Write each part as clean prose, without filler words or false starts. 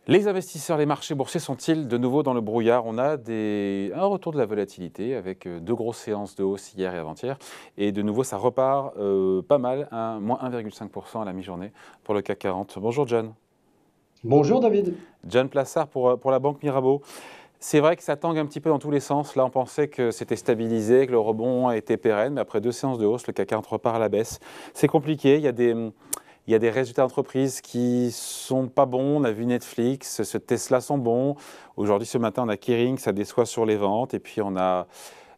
Les investisseurs, les marchés boursiers sont-ils de nouveau dans le brouillard? On a un retour de la volatilité avec deux grosses séances de hausse hier et avant-hier. Et de nouveau, ça repart pas mal, moins 1,5% à la mi-journée pour le CAC 40. Bonjour John. Bonjour David. John Plassard pour la Banque Mirabeau. C'est vrai que ça tangue un petit peu dans tous les sens. Là, on pensait que c'était stabilisé, que le rebond était pérenne. Mais après deux séances de hausse, le CAC 40 repart à la baisse. C'est compliqué. Il y a des résultats d'entreprise qui sont pas bons. On a vu Netflix, ce Tesla sont bons. Aujourd'hui, ce matin, on a Kering, ça déçoit sur les ventes. Et puis, on a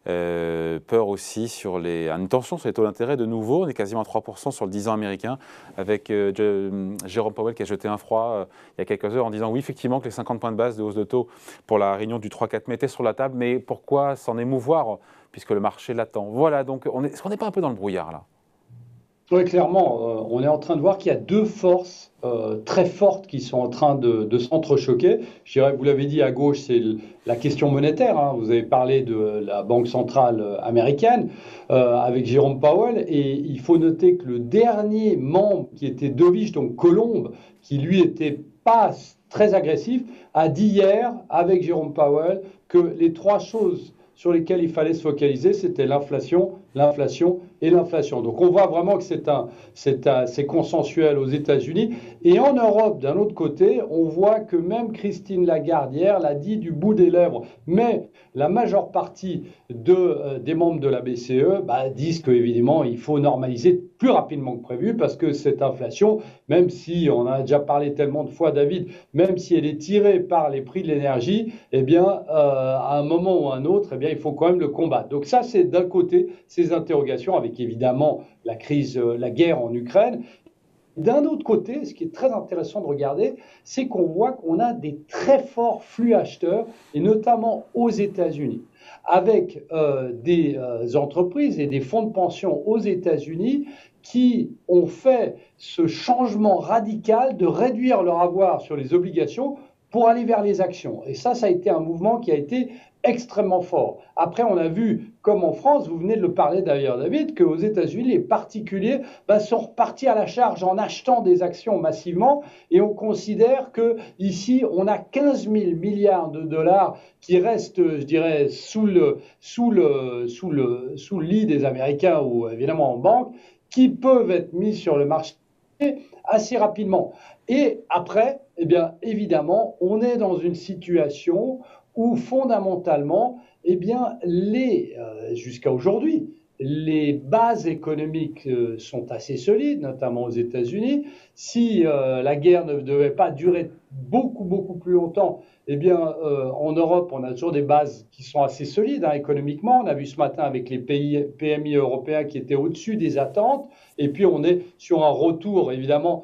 peur aussi sur une tension sur les taux d'intérêt de nouveau. On est quasiment à 3% sur le 10 ans américain avec Jérôme Powell qui a jeté un froid il y a quelques heures en disant oui, effectivement, que les 50 points de base de hausse de taux pour la réunion du 3-4 mai étaient sur la table. Mais pourquoi s'en émouvoir puisque le marché l'attend? Voilà, donc est-ce qu'on n'est pas un peu dans le brouillard là? Oui, clairement, on est en train de voir qu'il y a deux forces très fortes qui sont en train de s'entrechoquer. Je dirais, vous l'avez dit, à gauche, c'est la question monétaire, hein. Vous avez parlé de la Banque centrale américaine avec Jérôme Powell. Et il faut noter que le dernier membre qui était dovish, donc Colombe, qui lui était pas très agressif, a dit hier avec Jérôme Powell que les trois choses sur lesquelles il fallait se focaliser, c'était l'inflation, l'inflation et l'inflation. Donc on voit vraiment que c'est consensuel aux États-Unis. Et en Europe, d'un autre côté, on voit que même Christine Lagarde hier l'a dit du bout des lèvres. Mais la majeure partie des membres de la BCE disent qu'évidemment, il faut normaliser plus rapidement que prévu parce que cette inflation, même si on en a déjà parlé tellement de fois, David, même si elle est tirée par les prix de l'énergie, eh bien, à un moment ou à un autre, eh bien, il faut quand même le combattre. Donc ça, c'est d'un côté ces interrogations avec évidemment la crise, la guerre en Ukraine. D'un autre côté, ce qui est très intéressant de regarder, c'est qu'on voit qu'on a des très forts flux acheteurs, et notamment aux États-Unis, avec des entreprises et des fonds de pension aux États-Unis qui ont fait ce changement radical de réduire leur avoir sur les obligations pour aller vers les actions. Et ça a été un mouvement qui a été extrêmement fort. Après, on a vu, comme en France, vous venez de le parler d'ailleurs, David, qu'aux États-Unis, les particuliers sont repartis à la charge en achetant des actions massivement. Et on considère qu'ici, on a 15 000 milliards de dollars qui restent, je dirais, sous le lit des Américains ou évidemment en banque, qui peuvent être mis sur le marché assez rapidement. Et après, eh bien, évidemment, on est dans une situation où fondamentalement, eh bien, jusqu'à aujourd'hui, les bases économiques sont assez solides, notamment aux États-Unis. Si la guerre ne devait pas durer beaucoup plus longtemps, eh bien, en Europe, on a toujours des bases qui sont assez solides économiquement. On a vu ce matin avec les PMI européens qui étaient au-dessus des attentes. Et puis, on est sur un retour, évidemment,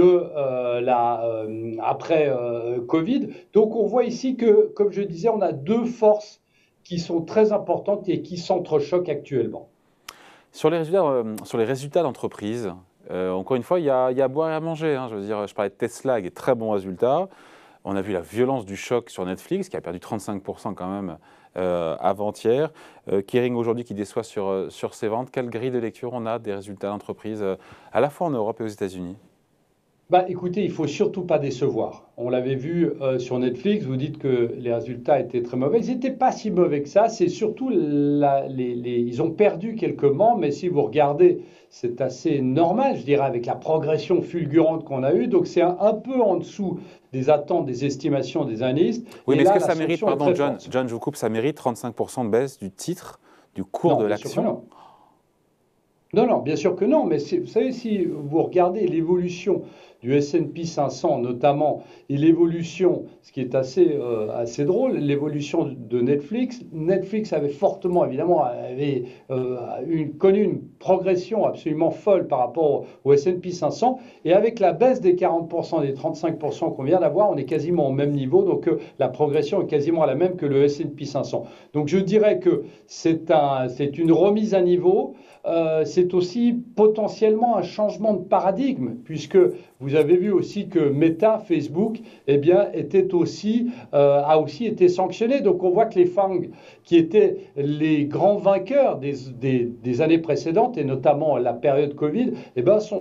après Covid. Donc, on voit ici que, comme je disais, on a deux forces qui sont très importantes et qui s'entrechoquent actuellement. Sur les résultats d'entreprise, encore une fois, il y a à boire et à manger, hein. Je veux dire, je parlais de Tesla avec des très bons résultats. On a vu la violence du choc sur Netflix, qui a perdu 35% quand même avant-hier. Kering aujourd'hui qui déçoit sur ses ventes. Quelle grille de lecture on a des résultats d'entreprise à la fois en Europe et aux États-Unis? Écoutez, il ne faut surtout pas décevoir. On l'avait vu sur Netflix, vous dites que les résultats étaient très mauvais. Ils n'étaient pas si mauvais que ça. C'est surtout, ils ont perdu quelques membres, mais si vous regardez, c'est assez normal, je dirais, avec la progression fulgurante qu'on a eue. Donc c'est un peu en dessous des attentes, des estimations des analystes. Oui, Et mais est-ce là, que la ça mérite, sanction est pardon très John, forte. John, je vous coupe, ça mérite 35% de baisse du titre, du cours de Non, bien sûr que l'action? non. Non, non, bien sûr que non, mais vous savez, si vous regardez l'évolution du S&P 500 notamment, et l'évolution, ce qui est assez drôle, l'évolution de Netflix, Netflix avait fortement, évidemment, connu une progression absolument folle par rapport au S&P 500, et avec la baisse des 40%, des 35% qu'on vient d'avoir, on est quasiment au même niveau, donc la progression est quasiment la même que le S&P 500. Donc je dirais que c'est une remise à niveau. C'est aussi potentiellement un changement de paradigme, puisque vous avez vu aussi que Meta, Facebook, eh bien, a aussi été sanctionné. Donc on voit que les FANG, qui étaient les grands vainqueurs des années précédentes, et notamment la période Covid, eh bien, sont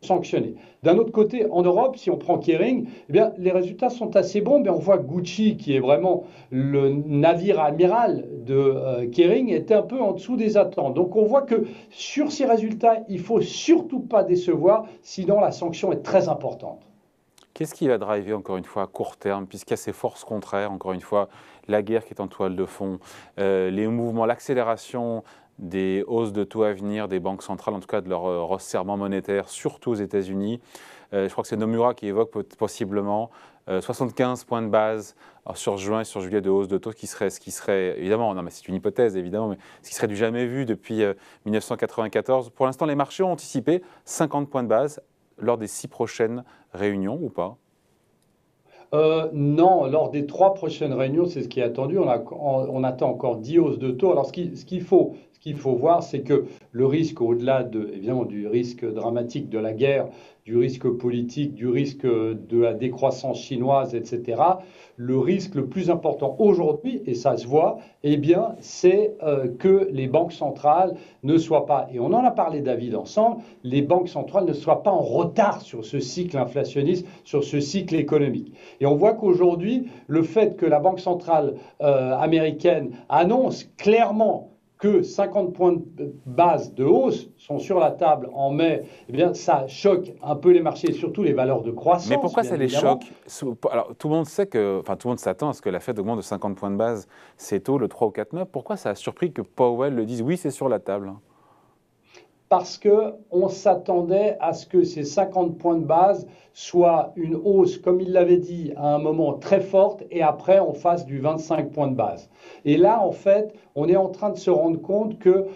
sanctionnés. D'un autre côté, en Europe, si on prend Kering, eh bien, les résultats sont assez bons, mais on voit Gucci, qui est vraiment le navire amiral de Kering, était un peu en dessous des attentes. Donc on voit que sur ces résultats, il ne faut surtout pas décevoir, sinon la sanction est très importante. Qu'est-ce qui va driver, encore une fois, à court terme, puisqu'il y a ces forces contraires, encore une fois, la guerre qui est en toile de fond, les mouvements, l'accélération des hausses de taux à venir des banques centrales, en tout cas de leur resserrement monétaire, surtout aux États-Unis. Je crois que c'est Nomura qui évoque possiblement 75 points de base sur juin et sur juillet de hausse de taux, ce qui serait évidemment, non mais c'est une hypothèse évidemment, mais ce qui serait du jamais vu depuis 1994. Pour l'instant, les marchés ont anticipé 50 points de base lors des 6 prochaines réunions ou pas? Non, lors des 3 prochaines réunions, c'est ce qui est attendu. On attend encore 10 hausses de taux. Alors, ce qu'il faut voir, c'est que le risque, au-delà évidemment, du risque dramatique de la guerre, du risque politique, du risque de la décroissance chinoise, etc., le risque le plus important aujourd'hui, et ça se voit, eh bien, c'est que les banques centrales ne soient pas, et on en a parlé, David, ensemble, les banques centrales ne soient pas en retard sur ce cycle inflationniste, sur ce cycle économique. Et on voit qu'aujourd'hui, le fait que la Banque centrale américaine annonce clairement que 50 points de base de hausse sont sur la table en mai, eh bien, ça choque un peu les marchés, et surtout les valeurs de croissance. Mais pourquoi bien ça les évidemment. choque? Alors, tout le monde sait que, enfin, tout le monde s'attend à ce que la Fed augmente de 50 points de base ses taux le 3 ou 4 mai. Pourquoi ça a surpris que Powell le dise? Oui, c'est sur la table. Parce qu'on s'attendait à ce que ces 50 points de base soient une hausse, comme il l'avait dit, à un moment très forte, et après on fasse du 25 points de base. Et là, en fait, on est en train de se rendre compte que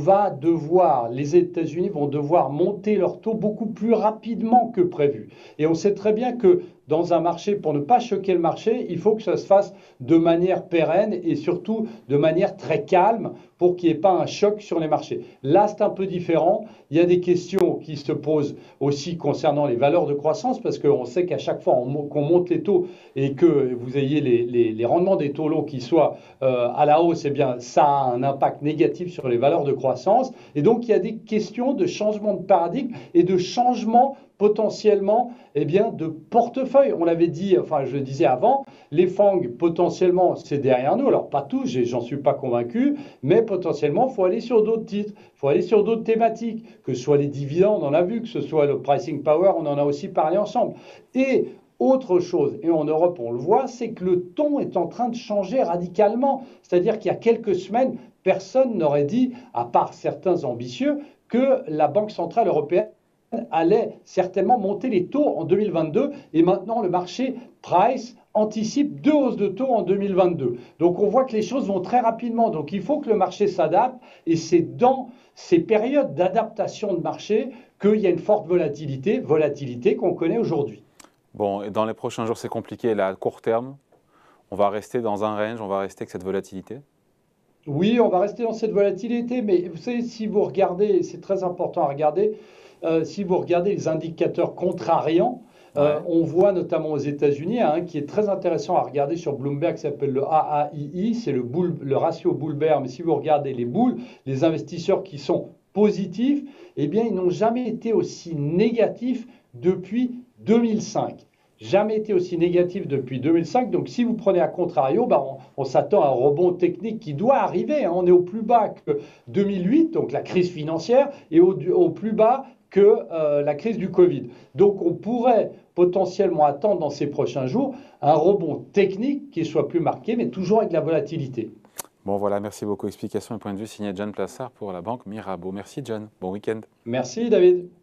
les États-Unis vont devoir monter leur taux beaucoup plus rapidement que prévu. Et on sait très bien que dans un marché, pour ne pas choquer le marché, il faut que ça se fasse de manière pérenne et surtout de manière très calme pour qu'il n'y ait pas un choc sur les marchés. Là, c'est un peu différent. Il y a des questions qui se posent aussi concernant les valeurs de croissance parce qu'on sait qu'à chaque fois qu'on monte les taux et que vous ayez les rendements des taux longs qui soient à la hausse, eh bien, ça a un impact négatif sur les valeurs de croissance. Et donc, il y a des questions de changement de paradigme et de changement potentiellement eh bien, de portefeuille. On l'avait dit, enfin je le disais avant, les FANG potentiellement c'est derrière nous, alors pas tous, j'en suis pas convaincu, mais potentiellement il faut aller sur d'autres titres, il faut aller sur d'autres thématiques, que ce soit les dividendes, on en a vu, que ce soit le pricing power, on en a aussi parlé ensemble. Et autre chose, et en Europe on le voit, c'est que le ton est en train de changer radicalement. C'est-à-dire qu'il y a quelques semaines, personne n'aurait dit, à part certains ambitieux, que la Banque centrale européenne allait certainement monter les taux en 2022 et maintenant le marché price anticipe 2 hausses de taux en 2022. Donc on voit que les choses vont très rapidement. Donc il faut que le marché s'adapte et c'est dans ces périodes d'adaptation de marché qu'il y a une forte volatilité qu'on connaît aujourd'hui. Bon, et dans les prochains jours, c'est compliqué. Là, à court terme, on va rester dans un range, on va rester avec cette volatilité. Oui, on va rester dans cette volatilité, mais vous savez, si vous regardez, c'est très important à regarder, si vous regardez les indicateurs contrariants, Ouais. on voit notamment aux États-Unis un qui est très intéressant à regarder sur Bloomberg, qui s'appelle le AAII, c'est le ratio bull bear. Mais si vous regardez les bulles, les investisseurs qui sont positifs, eh bien, ils n'ont jamais été aussi négatifs depuis 2005. Jamais été aussi négatif depuis 2005. Donc, si vous prenez à contrario, bah, on s'attend à un rebond technique qui doit arriver, hein. On est au plus bas que 2008, donc la crise financière, et au plus bas que la crise du Covid. Donc, on pourrait potentiellement attendre dans ces prochains jours un rebond technique qui soit plus marqué, mais toujours avec de la volatilité. Bon, voilà, merci beaucoup. Explication et point de vue signé John Plassard pour la banque Mirabeau. Merci, John. Bon week-end. Merci, David.